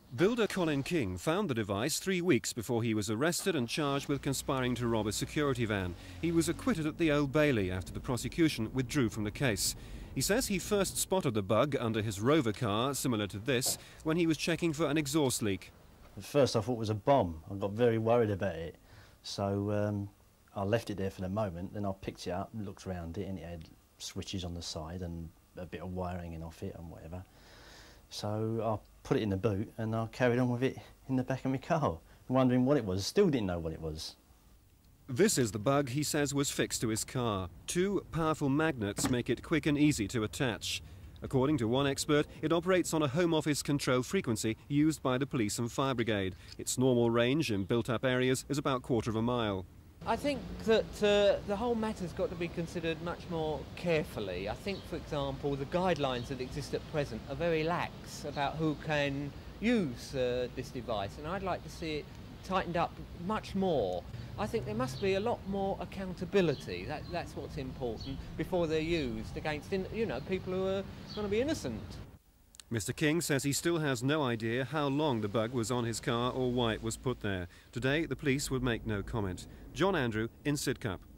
Builder Colin King found the device 3 weeks before he was arrested and charged with conspiring to rob a security van. He was acquitted at the Old Bailey after the prosecution withdrew from the case. He says he first spotted the bug under his Rover car, similar to this, when he was checking for an exhaust leak. At first I thought it was a bomb. I got very worried about it. So I left it there for the moment, then I picked it up and looked around it, and it had switches on the side and a bit of wiring off it and whatever. So I put it in the boot and I carried on with it in the back of my car, wondering what it was. Still didn't know what it was. This is the bug he says was fixed to his car. 2 powerful magnets make it quick and easy to attach. According to one expert, it operates on a Home Office control frequency used by the police and fire brigade. Its normal range in built-up areas is about 1/4 of a mile. I think that the whole matter's got to be considered much more carefully. I think, for example, the guidelines that exist at present are very lax about who can use this device, and I'd like to see it tightened up much more. I think there must be a lot more accountability. That's what's important before they're used against, people who are going to be innocent. Mr. King says he still has no idea how long the bug was on his car or why it was put there. Today, the police would make no comment. John Andrew in Sidcup.